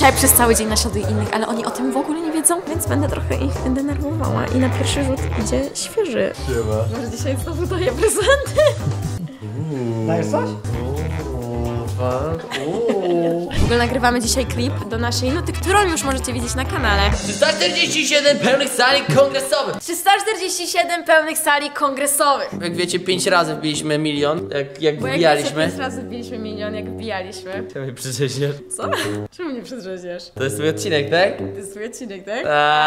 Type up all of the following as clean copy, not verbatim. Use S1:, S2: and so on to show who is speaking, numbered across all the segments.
S1: dzisiaj przez cały dzień naśladuję innych, ale oni o tym w ogóle nie wiedzą, więc będę trochę ich denerwowała. I na pierwszy rzut idzie świeży. Może dzisiaj znowu daję prezenty.
S2: Dajesz coś?
S1: W ogóle nagrywamy dzisiaj klip do naszej nuty, którą już możecie widzieć na kanale.
S3: 347 pełnych sali kongresowych.
S1: 347 pełnych sali kongresowych.
S3: Jak wiecie, 5 razy wbiliśmy milion, jak wbijaliśmy.
S1: 5 razy wbiliśmy milion, jak wbijaliśmy.
S3: Czemu mnie przedrzeźniesz?
S1: Co? Czemu mnie przedrzeźniesz?
S3: To jest twój odcinek, tak?
S1: To jest twój odcinek, tak?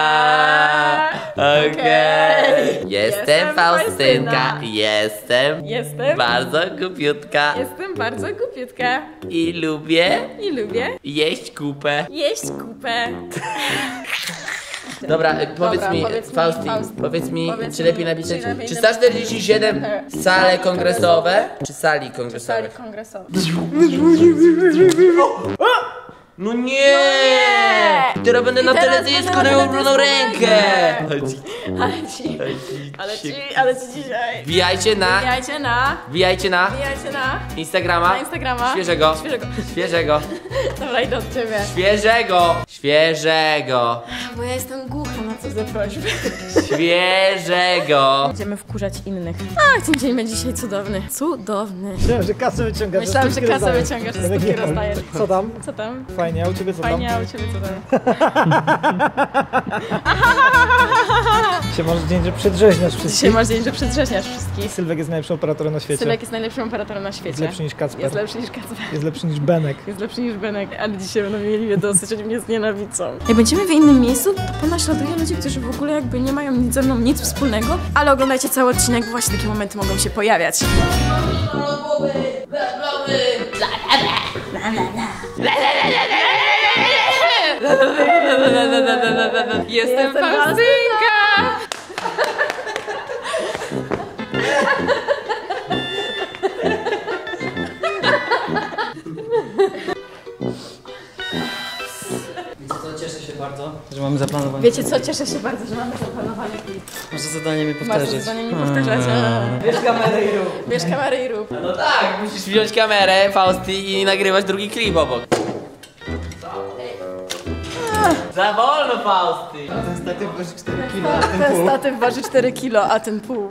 S3: Okej. Jestem Faustynka.
S1: Jestem
S3: Bardzo głupiutka.
S1: Jestem bardzo głupiutka.
S3: I lubię jeść kupę.
S1: Jeść kupę.
S3: Dobra, powiedz mi, czy lepiej napisać 347 sale kongresowe, czy sali kongresowe?
S1: Sali kongresowe.
S3: No nie! Teraz będę na teledysku na ulubioną rękę!
S1: Ale ci dzisiaj.
S3: Wbijajcie na Instagrama. Świeżego.
S1: Dobra, idę od ciebie.
S3: Świeżego.
S1: Bo ja jestem głucha na co za prośby.
S3: Świeżego.
S1: Będziemy wkurzać innych. Ten dzień będzie dzisiaj cudowny.
S2: Myślałem, że kasę wyciągasz.
S1: Myślałam, że kasę wyciągasz, że stówki rozdajesz.
S2: Co tam?
S1: Co tam?
S2: Fajnie, a u ciebie co tam?
S1: Fajnie, a u ciebie co tam?
S2: Dzisiaj masz dzień, że przedrzeźniasz wszystkich.
S1: Dzisiaj masz dzień, że przedrzeźniasz wszystkich.
S2: Sylwek jest najlepszym operatorem na świecie.
S1: Sylwek jest najlepszym operatorem na świecie.
S2: Jest lepszy niż Kacper.
S1: Jest lepszy niż Kacper.
S2: Jest lepszy niż Benek.
S1: Jest lepszy niż Benek, ale dzisiaj będą mieli mnie dosyć, oni mnie znienawidzą. Jak będziemy w innym miejscu, to ponaśladuję ludzi, którzy w ogóle jakby nie mają ze mną nic wspólnego, ale oglądajcie cały odcinek, bo właśnie takie momenty mogą się pojawiać. Jestem Faustynka!
S4: Cieszę się bardzo, że mamy zaplanowane.
S1: Wiecie co? Cieszę się bardzo, że mamy zaplanowane klip.
S4: Może zadanie mi powtarzać.
S1: Masz zadanie mi powtarzać.
S4: Bierz kamerę i rób.
S1: Bierz kamerę i rób.
S3: No tak, musisz wziąć kamerę, Fausty, i nagrywać drugi klip obok. Za wolno, Fausty!
S2: Ten statyw waży 4 kilo, a ten
S1: Ten
S2: pół.
S1: statyw waży 4 kilo, a ten pół.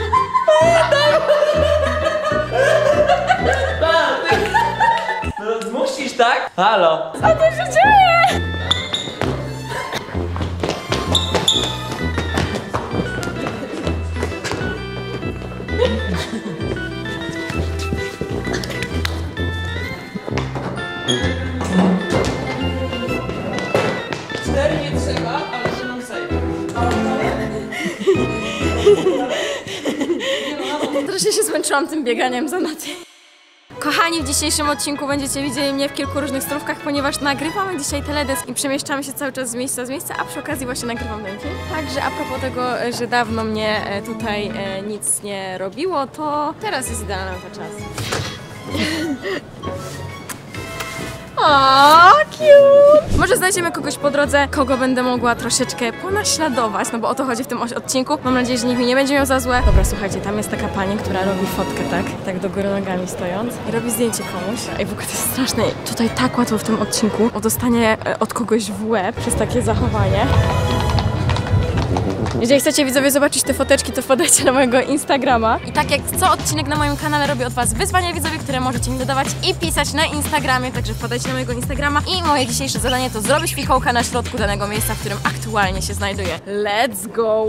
S3: No zmusisz, tak? Halo?
S1: Co tu się dzieje?
S4: Nie trzeba, ale że mam sejm.
S1: Troszkę się zmęczyłam tym bieganiem za nocy. Kochani, w dzisiejszym odcinku będziecie widzieli mnie w kilku różnych stronach, ponieważ nagrywamy dzisiaj teledysk i przemieszczamy się cały czas z miejsca w miejsce, a przy okazji właśnie nagrywam ten film. Także a propos tego, że dawno mnie tutaj nic nie robiło, to teraz jest idealny na to czas. O, cute! Może znajdziemy kogoś po drodze, kogo będę mogła troszeczkę ponaśladować, no bo o to chodzi w tym odcinku. Mam nadzieję, że nikt mi nie będzie miał za złe. Dobra, słuchajcie, tam jest taka pani, która robi fotkę tak do góry nogami stojąc i robi zdjęcie komuś. Ej, w ogóle to jest straszne. Tutaj tak łatwo w tym odcinku o dostanie od kogoś w łeb przez takie zachowanie. Jeżeli chcecie widzowie zobaczyć te foteczki, to wpadajcie na mojego Instagrama. I tak jak co odcinek na moim kanale robię od was wyzwania widzowie, które możecie mi dodawać i pisać na Instagramie, także wpadajcie na mojego Instagrama. I moje dzisiejsze zadanie to zrobić fikołka na środku danego miejsca, w którym aktualnie się znajduję. Let's go!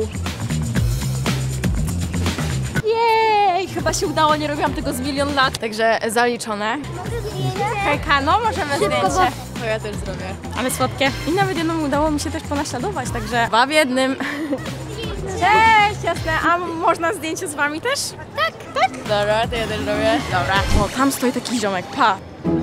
S1: Jej! Chyba się udało, nie robiłam tego z milion lat, także zaliczone. Hejka, no możemy zdjęcie. To ja też zrobię. Ale słodkie. I nawet jednemu udało mi się też ponaśladować, także dwa w jednym. Cześć, jasne. A można zdjęcie z wami też? Tak. Dobra, to ja też robię. Dobra. O, tam stoi taki ziomek, pa.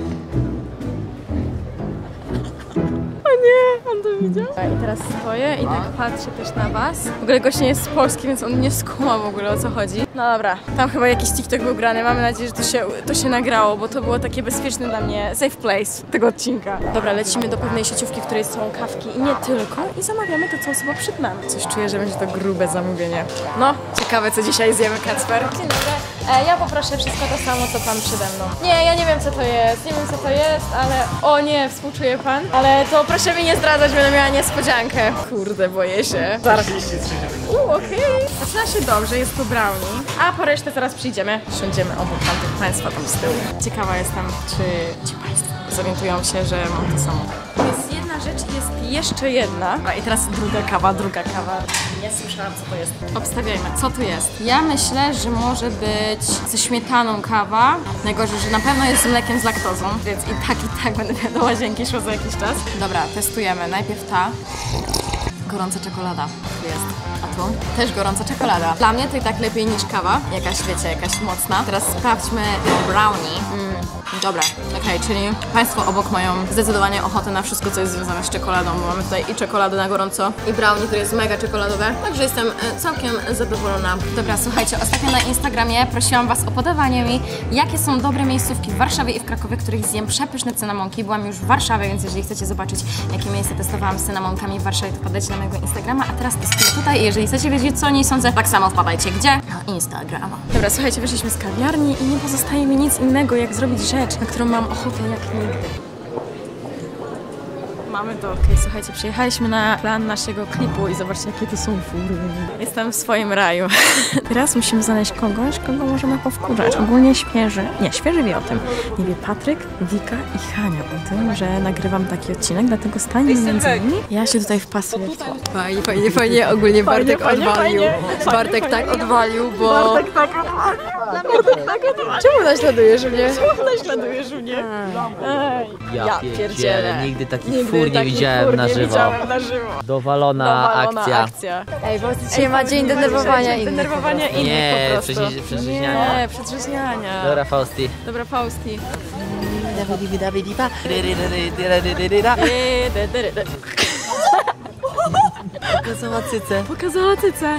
S1: O nie, on to widział? I teraz stoję i tak patrzę też na was. W ogóle gość nie jest z Polski, więc on nie skuma w ogóle o co chodzi. No dobra, tam chyba jakiś TikTok był grany. Mamy nadzieję, że to się nagrało, bo to było takie bezpieczne dla mnie safe place tego odcinka. Dobra, lecimy do pewnej sieciówki, w której są kawki i nie tylko. I zamawiamy to, co osoba przed nami. Coś czuję, że będzie to grube zamówienie. No, ciekawe co dzisiaj zjemy, Kacper. Dzień dobry. Ja poproszę wszystko to samo, co pan przede mną. Nie, ja nie wiem, co to jest. Nie wiem, co to jest, ale... O nie, współczuje pan. Ale to proszę mi nie zdradzać, będę miała niespodziankę. Kurde, boję się. Zaraz. Okej. Zaczyna się dobrze, jest to brownie. A po resztę zaraz przyjdziemy. Siądziemy obok tamtych państwa tam z tyłu. Ciekawa jestem, czy ci państwo zorientują się, że mam to samo. Jest jedna rzecz i jest jeszcze jedna. I teraz druga kawa. Nie słyszałam, co to jest. Obstawiajmy, co tu jest. Ja myślę, że może być ze śmietaną kawa. Najgorzej, że na pewno jest z mlekiem z laktozą, więc i tak będę miała do łazienki szło za jakiś czas. Dobra, testujemy. Najpierw ta. Gorąca czekolada. Tu jest. A tu? Też gorąca czekolada. Dla mnie to i tak lepiej niż kawa. Jakaś, wiecie, jakaś mocna. Teraz sprawdźmy brownie. Dobra, okej, czyli państwo obok mają zdecydowanie ochotę na wszystko, co jest związane z czekoladą, bo mamy tutaj i czekoladę na gorąco, i brownie, które jest mega czekoladowe, także jestem całkiem zadowolona. Dobra, słuchajcie, ostatnio na Instagramie prosiłam was o podawanie mi, jakie są dobre miejscówki w Warszawie i w Krakowie, w których zjem przepyszne cynamonki. Byłam już w Warszawie, więc jeżeli chcecie zobaczyć, jakie miejsce testowałam z cynamonkami w Warszawie, to wpadajcie na mojego Instagrama, a teraz testuję tutaj i jeżeli chcecie wiedzieć, co o niej sądzę, tak samo wpadajcie gdzie? Na Instagrama. Dobra, słuchajcie, wyszliśmy z kawiarni i nie pozostaje mi nic innego, jak zrobić rzecz, na którą mam ochotę jak nigdy. Mamy to. Okej, słuchajcie, przyjechaliśmy na plan naszego klipu i zobaczcie, jakie to są fury. Jestem w swoim raju. Teraz musimy znaleźć kogoś, kogo możemy powkurzać. Ogólnie świeży wie o tym. Nie wie Patryk, Wika i Hania o tym, że nagrywam taki odcinek, dlatego stańmy między nimi. Ja się tutaj wpasuję w to. Fajnie. Ogólnie Bartek odwalił. Bartek tak odwalił, bo... Bartek tak odwalił. Czemu naśladujesz mnie?
S3: Ja pierdzielę. Nigdy takich fur nie widziałem na żywo. Dowalona akcja.
S1: Ej, bo dzisiaj ma dzień denerwowania innych.
S3: Nie,
S1: po prostu.
S3: przedrzeźniania.
S1: Nie, przedrzeźniania.
S3: Dobra, Fausti.
S1: Pokazała cycę.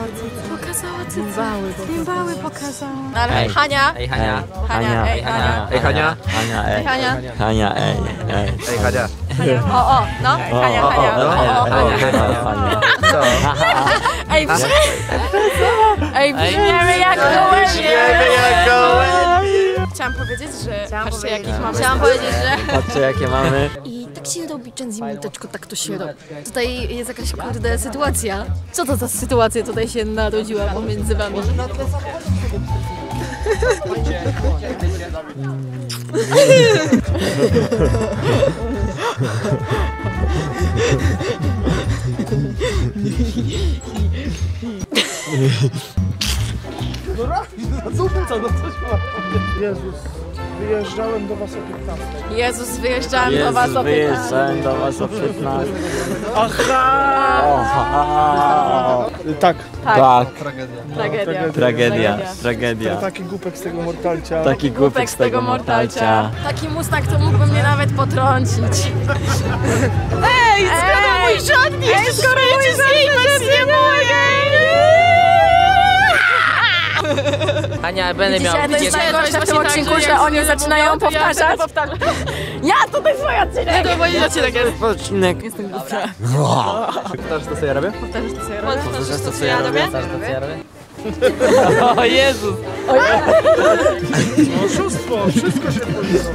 S1: Bimbały pokazała. No ale Hania.
S3: Ej, Hania.
S1: Hania.
S3: Ej, Hania.
S2: Ej, Hania.
S3: Hania, ej.
S2: Ej, Hania.
S1: No. Hania.
S2: Co?
S1: Ej, brzmiemy jak gołębie. Chciałam powiedzieć, że patrzcie jakich mamy.
S3: Patrzcie, jakie mamy.
S5: I tak się robi, Często minuteczko, tak to się robi. Tutaj jest jakaś kurde sytuacja. Co to za sytuacja tutaj się narodziła pomiędzy wami?
S2: Wyjeżdżałem do was o 15.
S1: Jezus, wyjeżdżałem do was o 15.
S3: Wyjeżdżałem do was o 15.
S2: Tak.
S1: Tragedia.
S2: Taki głupek z tego mortalcia.
S3: Taki głupek z tego mortalcia.
S1: Taki Mustang to mógłby mnie nawet potrącić. Ej, skoro mój żadnik! Ej, skoro mój żadnik nie mogę!
S3: Ania, będę miał...
S1: Dzisiaj to jest najgorsze w tym odcinku, że oni zaczynają powtarzać. Ja tutaj swój odcinek! To mój odcinek jest.
S3: Odcinek.
S1: Jestem głupia.
S2: Powtarzasz to, co ja robię?
S1: Powtarzasz to, co ja robię?
S3: Powtarzasz to, co ja robię? O Jezus!
S2: Oszustwo! Wszystko się powinno.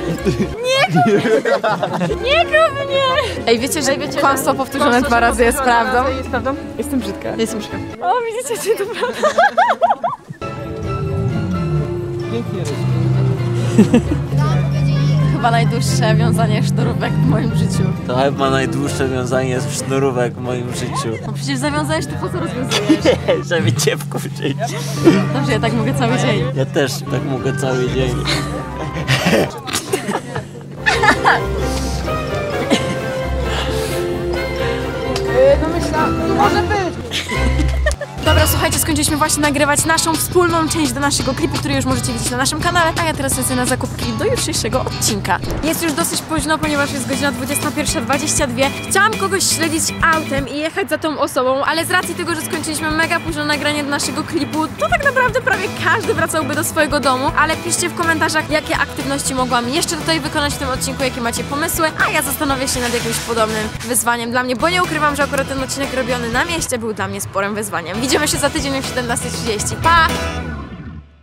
S1: Nie kup mnie! Ej, wiecie, że kłamstwo powtórzone 2 razy jest prawdą? Jest prawdą? Jestem brzydka. O, widzicie, czy to prawda? Chyba najdłuższe wiązanie sznurówek w moim życiu.
S3: To chyba najdłuższe wiązanie z sznurówek w moim życiu.
S1: No przecież zawiązałeś, to po co rozwiązujesz?
S3: Żeby cię wkurzyć.
S1: Dobrze, ja tak mogę cały dzień.
S3: Ja też tak mogę cały dzień.
S1: No myślałam, może być. Dobra, słuchajcie, skończyliśmy właśnie nagrywać naszą wspólną część do naszego klipu, który już możecie widzieć na naszym kanale, a ja teraz lecę na zakupki do jutrzejszego odcinka. Jest już dosyć późno, ponieważ jest godzina 21:22. Chciałam kogoś śledzić autem i jechać za tą osobą, ale z racji tego, że skończyliśmy mega późno nagranie do naszego klipu, to tak naprawdę prawie każdy wracałby do swojego domu, ale piszcie w komentarzach, jakie aktywności mogłam jeszcze tutaj wykonać w tym odcinku, jakie macie pomysły, a ja zastanowię się nad jakimś podobnym wyzwaniem dla mnie, bo nie ukrywam, że akurat ten odcinek robiony na mieście był dla mnie sporym wyzwaniem. Widzimy się za tydzień o 17:30. Pa!